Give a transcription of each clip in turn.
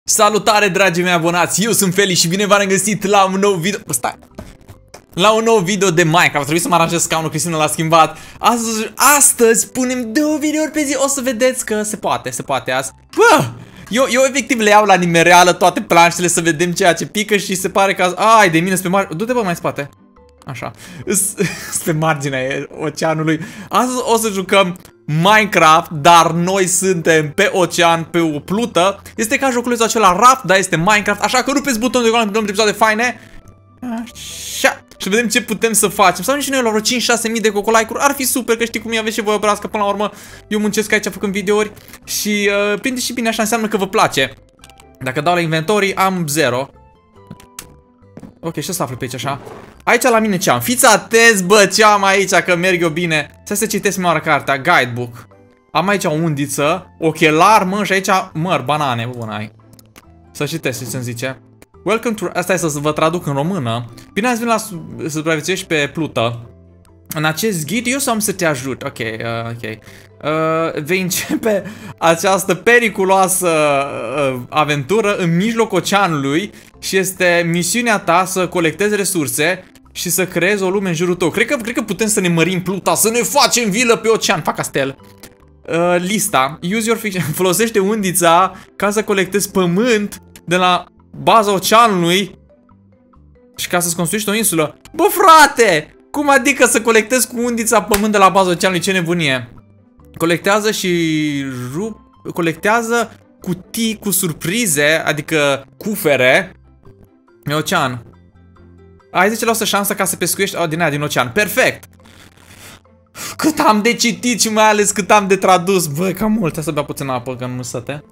Salutare, dragii mei abonați, eu sunt Feli și bine v-am găsit la un nou video. Stai. La un nou video de Minecraft. Trebuie să mă aranjez scaunul, Cristina l-a schimbat. Astăzi punem 2 videouri pe zi. O să vedeți că se poate azi. Bă! Eu efectiv le iau la nimereală toate planșele să vedem ceea ce pică și se pare că azi... Ai de mine spre margine. Du-te bă mai în spate. Așa. Spre marginea oceanului. Astăzi o să jucăm Minecraft, dar noi suntem pe ocean, pe o plută. Este ca joculețul acela Raft, dar este Minecraft. Așa că rupeți butonul de goală pentru episoade faine. Așa. Și vedem ce putem să facem. Să ajungem și noi la vreo 5-6 mii de cocolike-uri. Ar fi super, că știi cum e, aveți și voi o brască. Până la urmă, eu muncesc aici făcând videouri. Și prinde și bine, așa înseamnă că vă place. Dacă dau la inventorii, am 0. Ok, și o să aflu pe aici așa. Aici la mine ce am? Fiți atenți, bă, ce am aici, că merg eu bine. Stai să citesc prima oară cartea, guidebook. Am aici o undiță, ochelar, mă, și aici măr, banane, bun, ai. Să citesc ce îmi zice. Welcome to... Asta e să vă traduc în română. Bine ați venit la supraviețuiești pe plută. În acest ghid eu să am să te ajut. Ok, ok. Vei începe această periculoasă aventură în mijlocul oceanului și este misiunea ta să colectezi resurse și să creezi o lume în jurul tău. Cred că putem să ne mărim pluta, să ne facem vilă pe ocean. Fac castel. Lista. Use your fiction. Folosește undița ca să colectezi pământ de la baza oceanului și ca să-ți construiești o insulă. Bă, frate! Cum adică să colectezi cu undița pământ de la baza oceanului? Ce nebunie! Colectează și colectează cutii cu surprize, adică cufere în ocean. Ai 10% șansă ca să pescuiești din aia din ocean. Perfect! Cât am de citit și mai ales cât am de tradus. Băi, cam mult. Hai să bea puțin apă, că nu săte.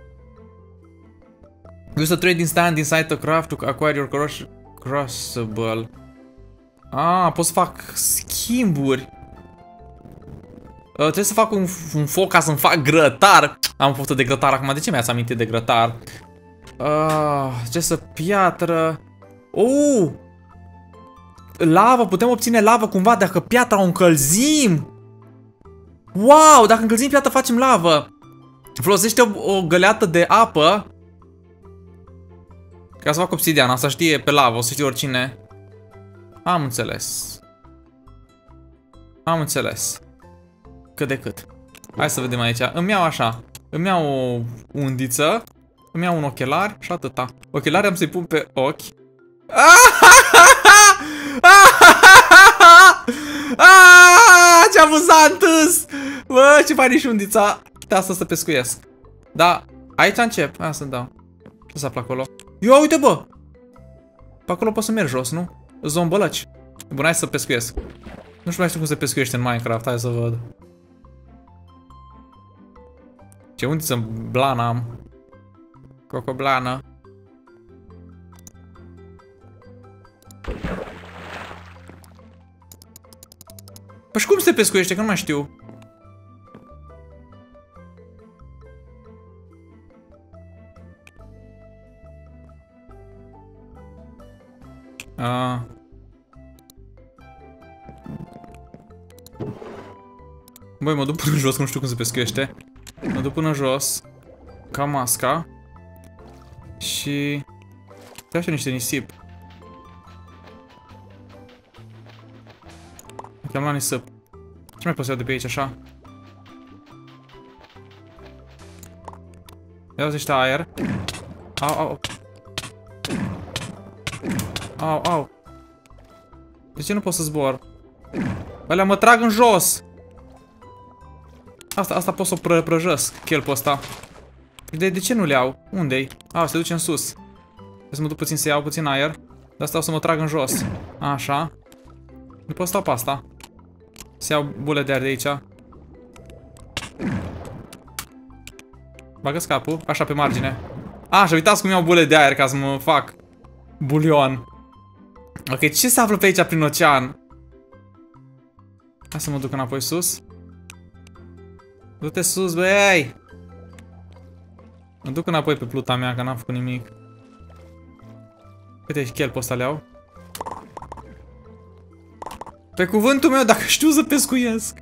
Use a trading stand inside the craft to acquire your crucible. Pot să fac schimburi. Trebuie să fac un foc ca să-mi fac grătar. Am făcut de grătar acum. De ce mi-ați amintit de grătar? Ce să piatră. Lavă. Putem obține lavă cumva dacă piatra o încălzim. Wow, dacă încălzim piatra facem lavă. Folosește o găleată de apă ca să fac obsidian. Asta știe pe lavă, o să știe oricine. Am înțeles. Am înțeles. Cât de cât. Hai să vedem aici. Îmi iau așa. Îmi iau o undiță. Îmi iau un ochelar și atâta. Ochelari am să-i pun pe ochi. Ce amuzant îs! Bă, ce fain și undița. De asta să pescuiesc. Da, aici încep. Hai să-mi dau. Ce să află acolo? Ia uite, bă! Pe acolo poți să mergi jos, nu? Zombălăci. Bun, hai să pescuiesc. Nu știu cum se pescuiește în Minecraft, hai să văd. Ce undiță blană am. Cocoblană. Păi și cum se pescuiește, că nu mai știu. Băi, mă duc până jos, că nu știu cum se pescuiește. Mă duc până jos. Ca masca. Și... Trebuie așa niște nisip. Am la nisip. Ce mai pot să iau de pe aici, așa? Ia uite ăștia aer. Au. Au. De ce nu pot să zbor? Alea mă trag în jos. Asta pot să o prăjesc, chelpul ăsta. De ce nu le iau? Unde-i? Se duce în sus. Trebuie să mă duc puțin să iau puțin aer. De asta o să mă trag în jos. Așa. Nu pot sta pe asta. Să iau bule de aer de aici. Bagă-ți capul, așa pe margine. Și uitați cum iau bule de aer ca să mă fac bulion. Ok, ce se află pe aici prin ocean? Hai să mă duc înapoi sus. Du-te sus, băi! Mă duc înapoi pe pluta mea, că n-am făcut nimic. Uite, chelpul ăsta le iau. Pe cuvântul meu, dacă știu să pescuiesc.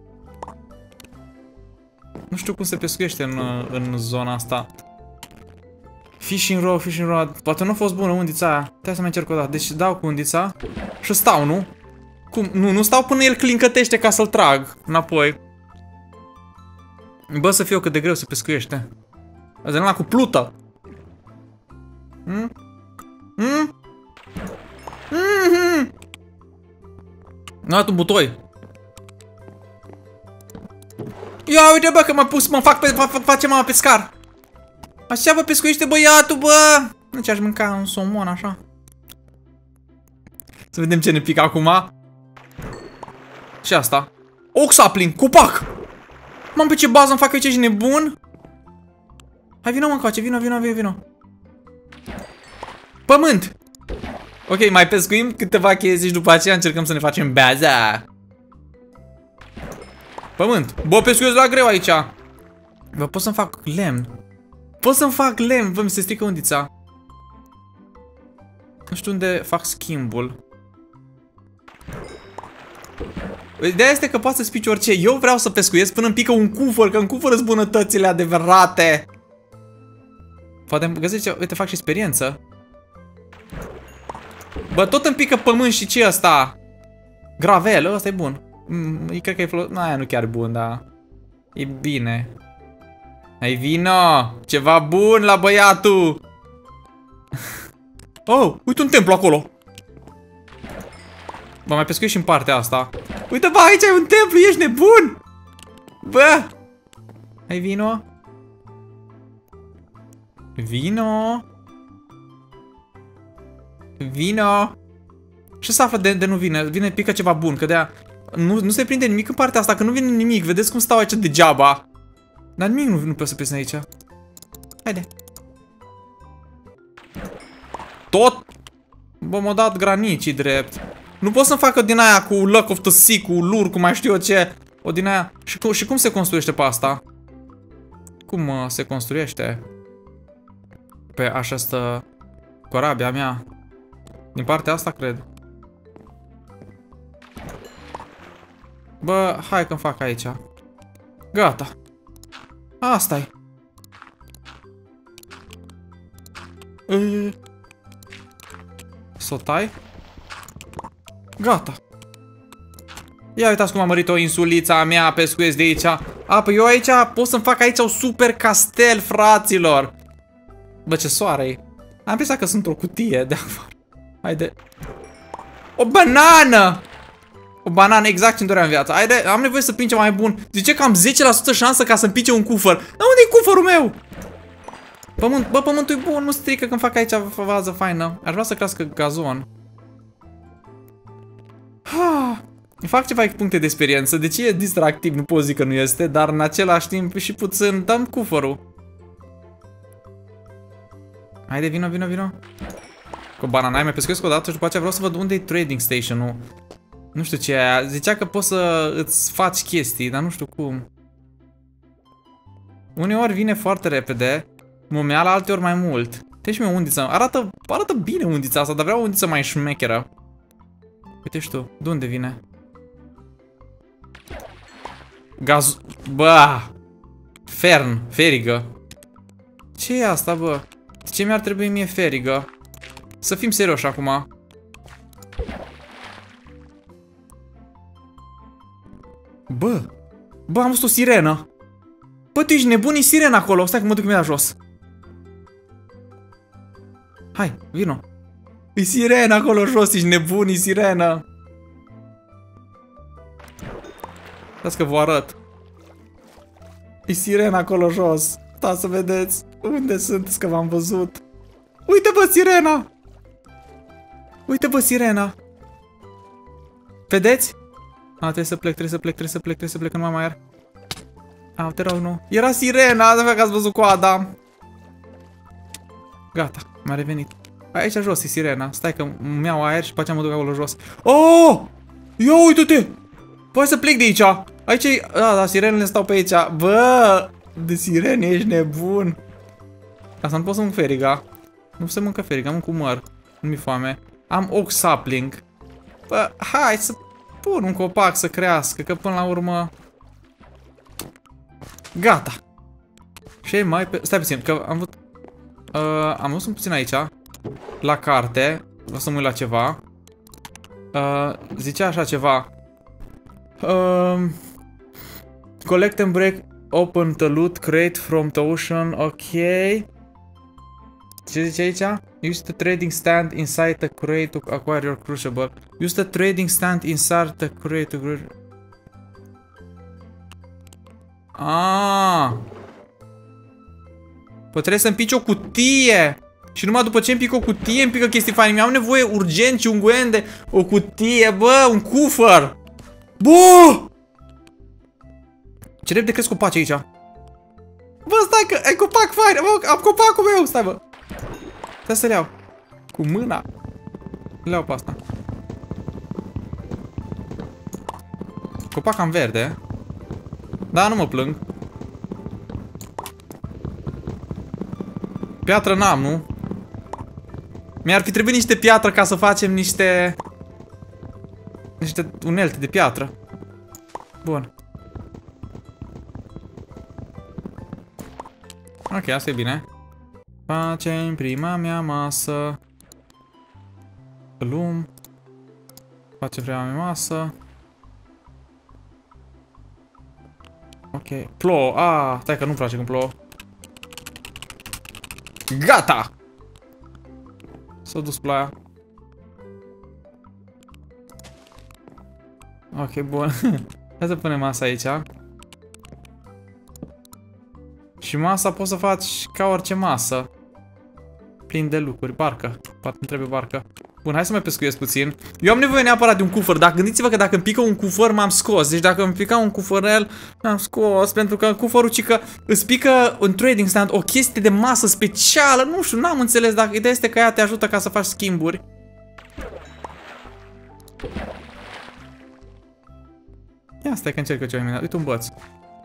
Nu știu cum se pescuiește în zona asta. Fishing rod, fishing rod. Poate nu a fost bună undița aia. Trebuie să mai încerc o dată. Deci dau cu undița și stau, nu? Cum? Nu stau până el clincătește ca să-l trag înapoi. Bă, să fie cât de greu se pescuiește. Azi la cu plută. Nu dat un butoi. Ia uite bă că m-a pus, face mama pescar. Așa bă pescuiește băiatul bă. Nu ce aș mânca un somon așa. Să vedem ce ne pică acum. Și asta. Oak sapling, copac. Mam, pe ce bază îmi fac eu, ce nebun? Hai vino mă încoace, vino. Pământ. Ok, mai pescuim câteva chestii și după aceea încercăm să ne facem baza. Pământ. Bă, pescuiesc la greu aici. Bă, pot să-mi fac lemn. Bă, mi se strică undița. Nu știu unde fac schimbul. Ideea este că poți să spici orice. Eu vreau să pescuiesc până îmi pică un cufăr, că în cufăr sunt bunătățile adevărate. Poate îmi găsești, uite, fac și experiență. Bă, tot îmi pică pământ și ce ăsta? Gravel, ăsta e bun. Cred că e folos... Aia nu chiar bun, dar... E bine. Hai vino! Ceva bun la băiatul! Oh, uite un templu acolo! Bă, mai pescuiești și în partea asta. Uite, bă, aici e un templu, ești nebun! Bă! Hai vino! Vino! Ce să află de nu vine? Vine, pică ceva bun, că de-aia... Nu se prinde nimic în partea asta, că nu vine nimic. Vedeți cum stau aici degeaba. Dar nimic nu pot să prinde aici. Haide. Tot? Bă, m-a dat granicii drept. Nu pot să-mi fac o din aia cu Luck of the Sea, cu lur, cu mai știu eu ce. O din aia. Și cum se construiește pe asta? Cum se construiește? Pe această corabia mea. Din partea asta, cred. Bă, hai că-mi fac aici. Gata. Asta-i. S-o tai. Gata. Ia uitați cum am mărit o insulița mea, pescuiesc de aici. A, păi eu aici pot să-mi fac aici un super castel, fraților. Bă, ce soare e. Am pensat că sunt o cutie de afară. Haide. O banană! O banană, exact ce-mi doream în viața. Haide, am nevoie să prind ceva mai bun. Zice că am 10% șansă ca să-mi pice un cufăr. Dar unde-i cufărul meu? Pământ, bă, pământul e bun, nu strică când fac aici vază faină. Aș vrea să crească gazon. Fac ceva puncte de experiență, deci e distractiv, nu pot zic că nu este, dar în același timp și puțin dăm cufărul. Haide, vino. Cu banana, mai pescuiesc o dată și după aceea vreau să văd unde e trading station-ul. Nu știu ce e aia. Zicea că poți să îți faci chestii, dar nu știu cum. Uneori vine foarte repede, momeala, alteori mai mult. Deci mi-o undiță. Arată bine undița asta, dar vreau o undiță mai șmecheră. Uite și tu, de unde vine? Gaz... Bă! Ferigă. Ce e asta, bă? De ce mi-ar trebui mie ferigă? Să fim serioși acum. Bă, am văzut o sirenă. Bă, tu ești nebun, e sirena acolo. Stai că mă duc imediat jos. Hai, vino. E sirena acolo jos, ești nebun, e sirena. Stați că vă arăt. E sirena acolo jos. Stați să vedeți unde sunteți, că v-am văzut. Uite bă, sirena. Uite bă, sirena. Vedeți? Trebuie să plec, că nu mai are. Te rog, nu. Era sirena, de fapt că ați văzut coada. Gata, m-a revenit. Aici jos e sirena. Stai că îmi iau aer și după aceea mă duc acolo jos. Oh! Ia uite-te! Poți să plec de aici. Aici e... Da, sirenele stau pe aici. Bă! De sirene ești nebun. Asta nu pot să mânc feriga. Nu se mâncă feriga, mânc cu măr. Nu mi-e foame. Am oak sapling. Bă, hai să pun un copac să crească, că până la urmă... Gata. Și mai pe... Stai puțin, că am văzut... Am văzut un puțin aici. La carte. Vreau să mă uit la ceva. Zicea așa ceva. Collect and break open the loot crate from the ocean. Ok. Ce zice aici? Use the trading stand inside the crate to acquire your crucible. Use the trading stand inside the crate to... Păi trebuie să împici o cutie. Și numai după ce împic o cutie, împică chestii faine. Mi-am nevoie urgent și unguente. O cutie, bă, un cufăr. Bă! Ce repede cresc copaci aici. Bă, stai că ai copac fain. Bă, am copacul meu, stai bă. Stai să le iau. Cu mâna. Le iau pe asta. Copac am verde. Da, nu mă plâng. Piatră n-am, nu? Mi-ar fi trebuit niște piatră ca să facem niște unelte de piatră. Bun. Ok, asta e bine. Facem prima mea masă. Luăm. Facem prima mea masă. Ok. Plouă. Stai că nu-mi place când plouă. Gata! S-a dus ploaia. Ok, bun. Hai să punem masa aici. Și masa poți să faci ca orice masă. Plin de lucruri. Barcă. Poate îmi trebuie barcă. Bun, hai să mai pescuiesc puțin. Eu am nevoie neapărat de un cufăr. Dar gândiți-vă că dacă îmi pică un cufăr, m-am scos. Deci dacă îmi pica un cufărel, m-am scos. Pentru că cufărul cică îți pică un trading stand o chestie de masă specială. Nu știu, n-am înțeles. Dacă ideea este că ea te ajută ca să faci schimburi. Ia stai că încerc eu ceva imediat. Uite un băț.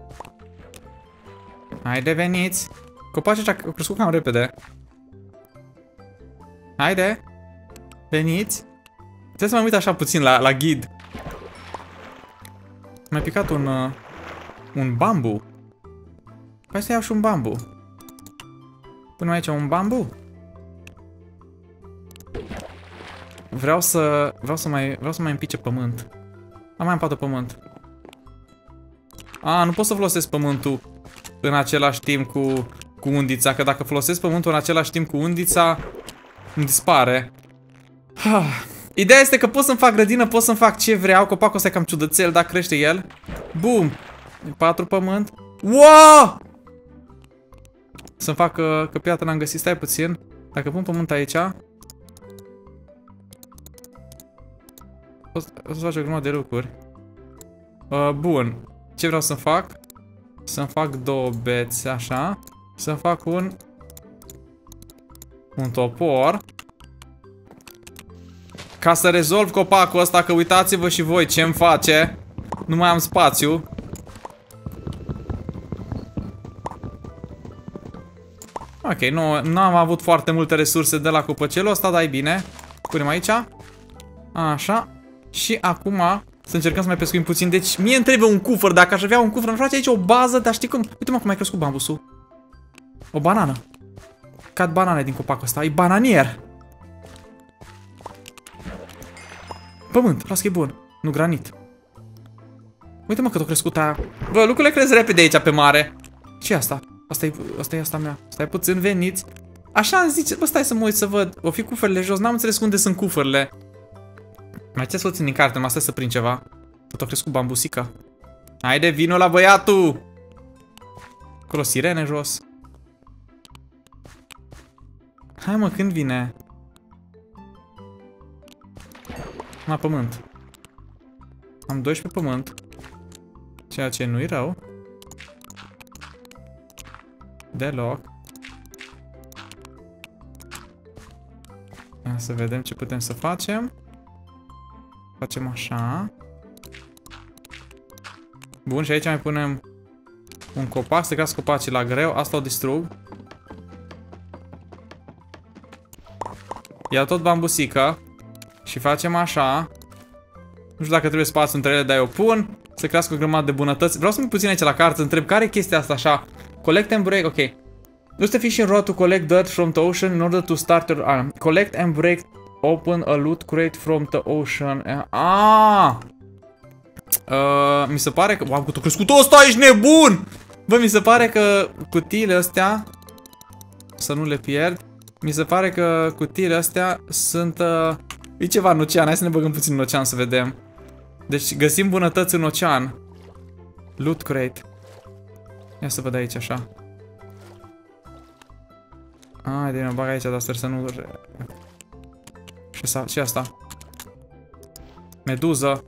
Haide, veniți. Copacii ăștia au crescut cam repede. Haide. Veniți. Trebuie să mă uit așa puțin la ghid. Mi-a picat un bambu. Hai să iau și un bambu. Punem aici un bambu. Vreau să mai împice pământ. Mai împată pământ. Nu pot să folosesc pământul în același timp cu undița, că dacă folosesc pământul în același timp cu undița, îmi dispare. Ideea este că pot să-mi fac grădină, pot să-mi fac ce vreau. Copacul ăsta e cam ciudățel, dar crește el. Bum! 4 pământ. Wow! Să-mi fac că piatră n-am găsit. Stai puțin. Dacă pun pământ aici, o să fac o grămadă de lucruri. Bun. Ce vreau să-mi fac? Să-mi fac 2 bețe, așa. Să-mi fac un topor. Ca să rezolv copacul ăsta, că uitați-vă și voi ce-mi face. Nu mai am spațiu. Ok, nu am avut foarte multe resurse de la copăcelul ăsta, dar e bine. Punem aici. Așa. Și acum să încercăm să mai pescuim puțin. Deci mie îmi trebuie un cufăr. Dacă aș avea un cufăr, îmi face aici o bază. Dar știi cum? Uite-mă cum ai crescut bambusul. O banană. Cad banane din copacul ăsta. E bananier. Pământ, las că e bun. Nu granit. Uite-mă cât o crescut aia. Bă, lucrurile cresc repede aici pe mare. Ce e asta? Asta e asta mea. Stai puțin, veniți. Așa îmi zice, bă, stai să mă uit să văd. O fi cufările jos, n-am înțeles unde sunt cufările. Mai ce să o țin din carte, mă stai să prind ceva. Cât o crescut bambusica. Haide, vino la băiatul. Acolo sirene jos. Hai mă, când vine? La pământ. Am 12 pământ. Ceea ce nu-i rău. Deloc. Ia să vedem ce putem să facem. Facem așa. Bun, și aici mai punem un copac, să crească copacii la greu. Asta o distrug. Ia tot bambusică. Și facem așa. Nu știu dacă trebuie spațiu între ele, dar eu pun. Să crească o grămadă de bunătăți. Vreau să mă puțin aici la carte, întreb care e chestia asta așa. Collect and break, ok. Use the fishing rod to collect dirt from the ocean in order to start your arm. Collect and break open a loot crate from the ocean. Mi se pare că... Wow, cât a crescut ăsta, ești nebun! Bă, mi se pare că cutiile astea... Să nu le pierd. Mi se pare că cutiile astea sunt... E ceva în ocean, hai să ne băgăm puțin în ocean să vedem. Deci găsim bunătăți în ocean. Loot crate. Ia să văd aici așa. Haide, mă bag aici, dar sper să nu... Și asta? Meduză.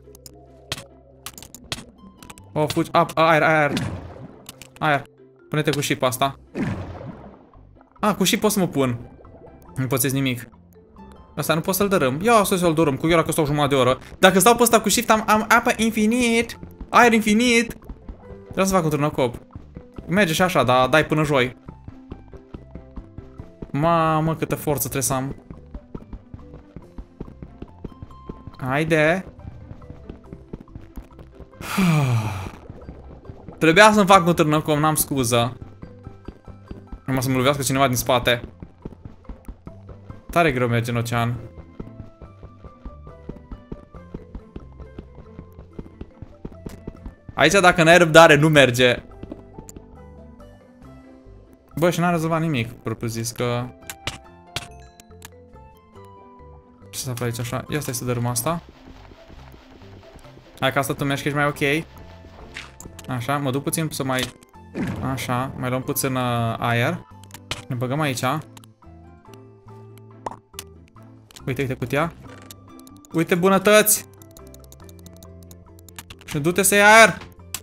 Oh, fugi. Aer. Pune-te cu ship asta. Cu ship pot să mă pun. Nu pățesc nimic. Asta nu pot să-l dărâm. Ia să-l dărâm, cu eu că stau jumătate de oră. Dacă stau pe ăsta cu shift, am apă infinit. Aer infinit. Vreau să fac un turnăcop. Merge și așa, dar dai până joi. Mamă, câtă forță trebuie să am. Haide. Trebuia să-mi fac un târnăcom, n-am scuză. Numai să mă lovească cineva din spate. Tare greu merge în ocean. Aici dacă n-ai răbdare nu merge. Bă, și n-a rezolvat nimic, propriu zis că... Ce să fac aici așa? Ia stai să dărâm asta. Hai că asta tu mergi că ești mai ok. Așa, mă duc puțin să mai... Așa, mai luăm puțin aer. Ne băgăm aici. Uite cutia. Uite bunătăți. Și du-te să iei aer.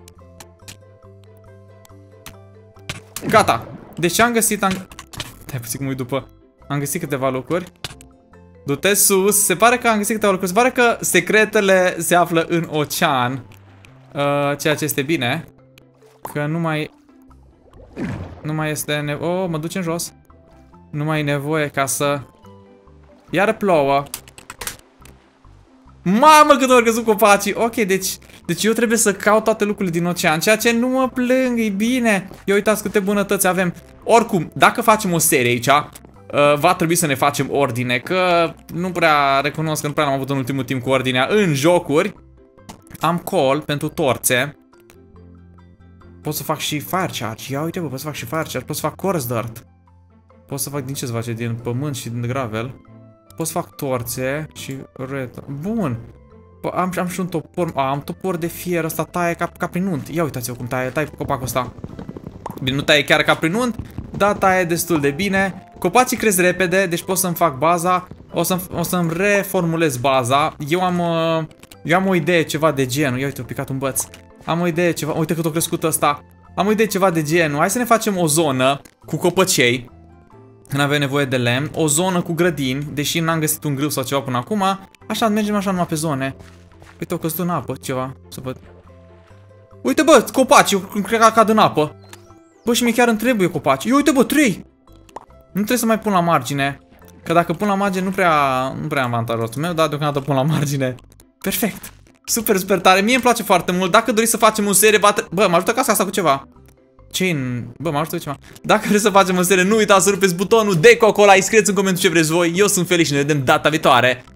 Gata. Deci am găsit... Stai puțin cum uit după. Am găsit câteva locuri. Du-te sus. Se pare că am găsit câteva locuri. Se pare că secretele se află în ocean. Ceea ce este bine. Că nu mai este nevoie. Oh, mă duce în jos. Nu mai e nevoie ca să... Iar plouă. Mamă, cât au căzut copacii. Ok, deci eu trebuie să caut toate lucrurile din ocean. Ceea ce nu mă plâng, e bine. Ia uitați câte bunătăți avem. Oricum, dacă facem o serie aici, va trebui să ne facem ordine. Că nu prea recunosc că nu prea am avut în ultimul timp cu ordinea în jocuri. Am coal pentru torțe. Pot să fac și fire charge. Ia uite bă, pot să fac și fire charge. Pot să fac coarse dirt. Pot să fac din ce se face? Din pământ și din gravel. Pot să fac torțe și red. Bun. Am și un topor. Am topor de fier. Ăsta taie ca prin unt. Ia uitați-vă cum taie copacul ăsta. Bine, nu taie chiar ca prin unt, dar taie destul de bine. Copacii cresc repede, deci pot să-mi fac baza. O să-mi reformulez baza. Eu am o idee ceva de genul. Ia uite, a picat un băț. Am o idee ceva. Uite cât a crescut ăsta. Am o idee ceva de genul. Hai să ne facem o zonă cu copăcei. Când avem nevoie de lemn. O zonă cu grădini. Deși n-am găsit un grâu sau ceva până acum. Așa, mergem așa numai pe zone. Uite, au căzut în apă ceva. Să văd. Uite bă, copaci. Eu cred că cad în apă. Bă, și mie chiar îmi trebuie copaci. Ia uite bă, 3. Nu trebuie să mai pun la margine. Că dacă pun la margine nu prea am avantajul meu. Dar deocamdată pun la margine. Perfect. Super tare. Mie îmi place foarte mult. Dacă doriți să facem o serie, bă, mă ajută casa asta cu ceva. Bă, mă ajută cu ceva. Dacă vreți să facem o serie, nu uitați să rupeți butonul de coco like, scrieți în comentariu ce vreți voi. Eu sunt Felix și ne vedem data viitoare.